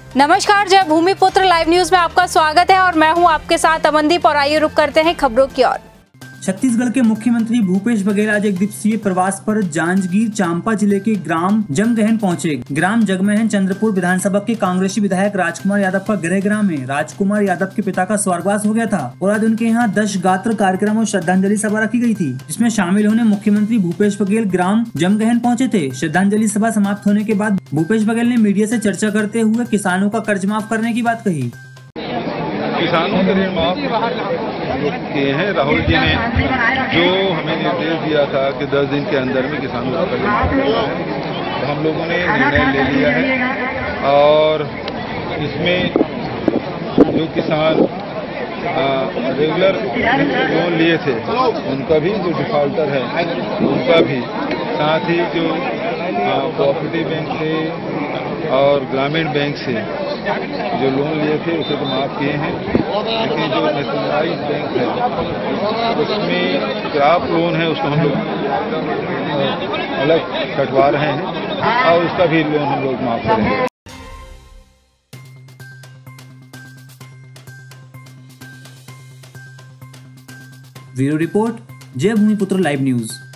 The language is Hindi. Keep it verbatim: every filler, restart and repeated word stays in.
नमस्कार, जय भूमिपुत्र लाइव न्यूज में आपका स्वागत है और मैं हूं आपके साथ अमनदीप। और आइए रुक करते हैं खबरों की ओर। छत्तीसगढ़ के मुख्यमंत्री भूपेश बघेल आज एक दिवसीय प्रवास पर जांजगीर चांपा जिले के ग्राम जमगहन पहुंचे। ग्राम जगमहन चंद्रपुर विधानसभा के कांग्रेसी विधायक राजकुमार यादव का गृह ग्राम है। राजकुमार यादव के पिता का स्वर्गवास हो गया था और आज उनके यहाँ दश गात्र कार्यक्रम और श्रद्धांजलि सभा रखी गई थी, जिसमें शामिल होने मुख्यमंत्री भूपेश बघेल ग्राम जमगहन पहुँचे थे। श्रद्धांजलि सभा समाप्त होने के बाद भूपेश बघेल ने मीडिया से चर्चा करते हुए किसानों का कर्ज माफ करने की बात कही। किसानों के ऋण माफ किए हैं। राहुल जी ने जो हमें निर्देश दिया था कि दस दिन के अंदर में किसानों का कर्ज माफ करना है, तो हम लोगों ने निर्णय ले लिया है। और इसमें जो किसान रेगुलर लोन लिए थे उनका भी, जो डिफॉल्टर है उनका भी, साथ ही जो कोऑपरेटिव बैंक से और ग्रामीण बैंक से जो लोन लिए थे उसे तो माफ किए हैं, लेकिन जो नेशनलाइज्ड बैंक है उसमें क्रॉप लोन है उसको हम लोग अलग कटवा रहे हैं और उसका भी लोन हम लोग माफ करेंगे। ब्यूरो रिपोर्ट, जय भूमिपुत्र लाइव न्यूज।